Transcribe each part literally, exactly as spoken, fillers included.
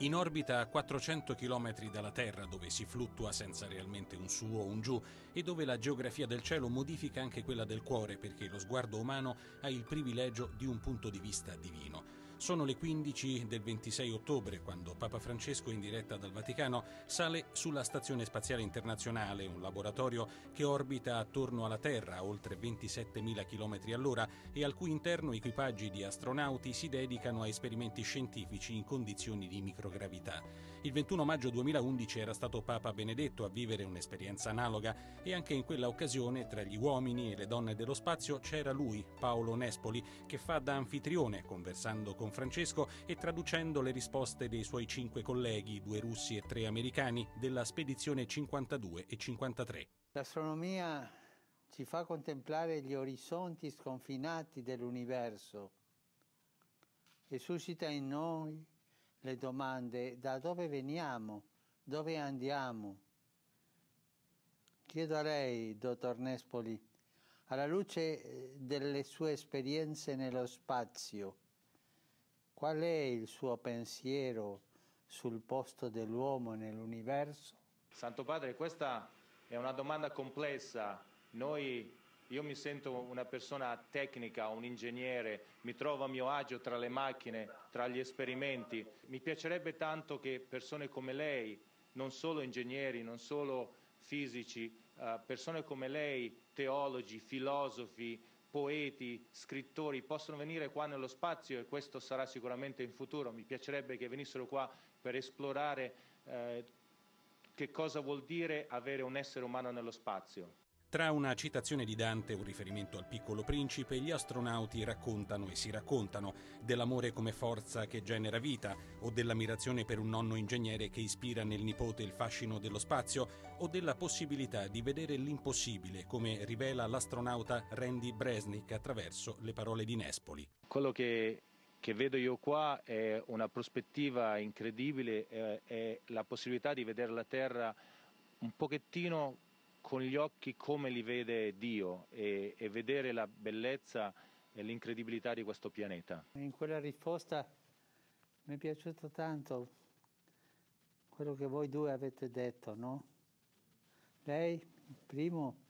In orbita a quattrocento chilometri dalla Terra, dove si fluttua senza realmente un su o un giù e dove la geografia del cielo modifica anche quella del cuore, perché lo sguardo umano ha il privilegio di un punto di vista divino. Sono le quindici del ventisei ottobre, quando Papa Francesco, in diretta dal Vaticano, sale sulla Stazione Spaziale Internazionale, un laboratorio che orbita attorno alla Terra a oltre ventisettemila chilometri all'ora e al cui interno equipaggi di astronauti si dedicano a esperimenti scientifici in condizioni di microgravità. Il ventuno maggio duemilaundici era stato Papa Benedetto a vivere un'esperienza analoga e anche in quella occasione, tra gli uomini e le donne dello spazio, c'era lui, Paolo Nespoli, che fa da anfitrione, conversando con Francesco e traducendo le risposte dei suoi cinque colleghi, due russi e tre americani, della spedizione cinquantadue e cinquantatré. L'astronomia ci fa contemplare gli orizzonti sconfinati dell'universo e suscita in noi le domande: da dove veniamo, dove andiamo? Chiedo a lei, dottor Nespoli, alla luce delle sue esperienze nello spazio, qual è il suo pensiero sul posto dell'uomo nell'universo? Santo Padre, questa è una domanda complessa. Noi, io mi sento una persona tecnica, un ingegnere, mi trovo a mio agio tra le macchine, tra gli esperimenti. Mi piacerebbe tanto che persone come lei, non solo ingegneri, non solo fisici, uh, persone come lei, teologi, filosofi, poeti, scrittori, possono venire qua nello spazio, e questo sarà sicuramente in futuro. Mi piacerebbe che venissero qua per esplorare eh, che cosa vuol dire avere un essere umano nello spazio. Tra una citazione di Dante e un riferimento al Piccolo Principe, gli astronauti raccontano e si raccontano dell'amore come forza che genera vita, o dell'ammirazione per un nonno ingegnere che ispira nel nipote il fascino dello spazio, o della possibilità di vedere l'impossibile, come rivela l'astronauta Randy Bresnik attraverso le parole di Nespoli. Quello che, che vedo io qua è una prospettiva incredibile, è, è la possibilità di vedere la Terra un pochettino con gli occhi come li vede Dio e, e vedere la bellezza e l'incredibilità di questo pianeta. In quella risposta mi è piaciuto tanto quello che voi due avete detto, no? Lei, primo,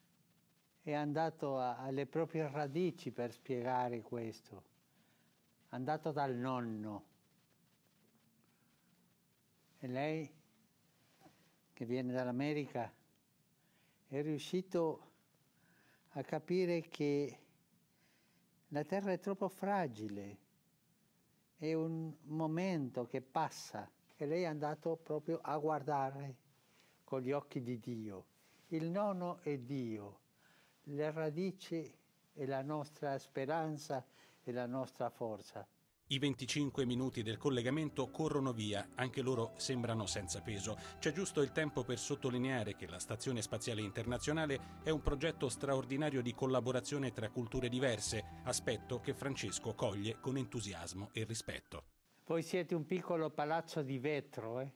è andato a, alle proprie radici per spiegare questo, è andato dal nonno. E lei, che viene dall'America, è riuscito a capire che la Terra è troppo fragile, è un momento che passa, e lei è andato proprio a guardare con gli occhi di Dio. Il nonno è Dio, le radici è la nostra speranza e la nostra forza. I venticinque minuti del collegamento corrono via, anche loro sembrano senza peso. C'è giusto il tempo per sottolineare che la Stazione Spaziale Internazionale è un progetto straordinario di collaborazione tra culture diverse, aspetto che Francesco coglie con entusiasmo e rispetto. Voi siete un piccolo palazzo di vetro, eh?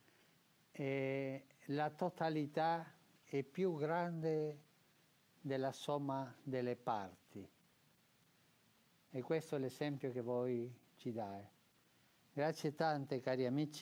E la totalità è più grande della somma delle parti. E questo è l'esempio che voi ci date. Grazie tante, cari amici.